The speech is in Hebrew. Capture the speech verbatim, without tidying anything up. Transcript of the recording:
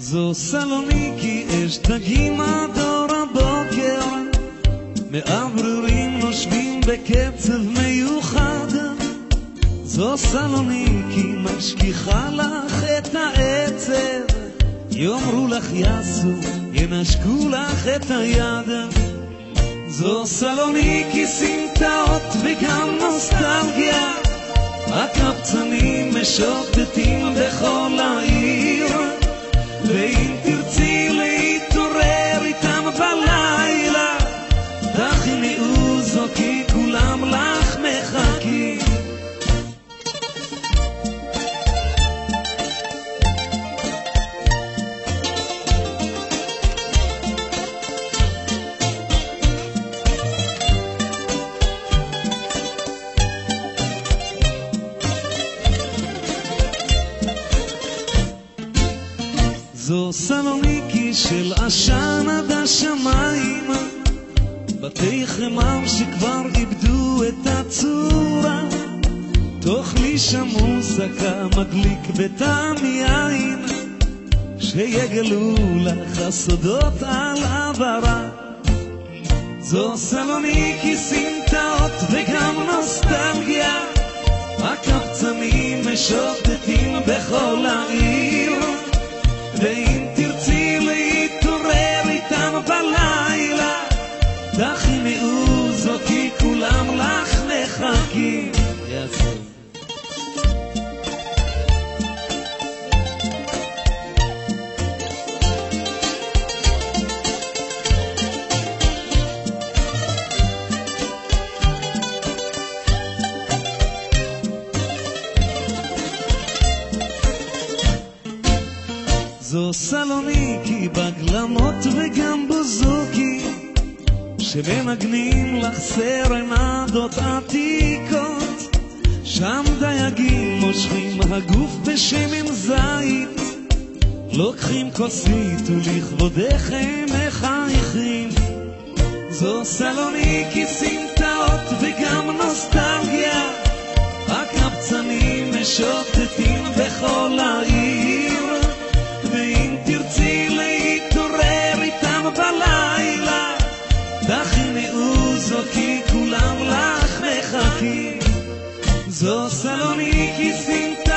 זו סלוניקי, אש דגים עד אור הבוקר, מאווררים נושבים בקצב מיוחד. זו סלוניקי, משכיחה לך את העצב, יאמרו לך יסו, ינשקו לך את היד. זו סלוניקי, סמטאות וגם נוסטלגיה, הקבצנים משוטטים בכל העיר, ואם תרצי להתעורר איתם בלילה, תכיני עוזו כי כולם לך מחכים. זו סלוניקי של עשן עד השמיים, בתי חמם שכבר איבדו את הצורה, תאכלי שם מוסקה מדליק בטעם יין, שיגלו לך הסודות על עברה. זו סלוניקי, סמטאות וגם נוסטלגיה, הקבצנים משוטטים בכל העיר, ואם תרצי להתעורר איתם בלילה, תכיני עוזו כי כולם לך מחכים. זו סלוניקי, בגלמות וגם בוזוקי, שמנגנים לך סרנדות עתיקות, שם דייגים מושכים הגוף בשמן זית, לוקחים כוסית ולכבודך הם מחייכים. זו סלוניקי, סמטאות וגם נוסטלגיה, הקבצנים משוטטים בכל העיר, ואם תרצי להתעורר איתם בלילה, תכיני עוזו כי כולם לך מחכים. זו סלוניקי, סמטאות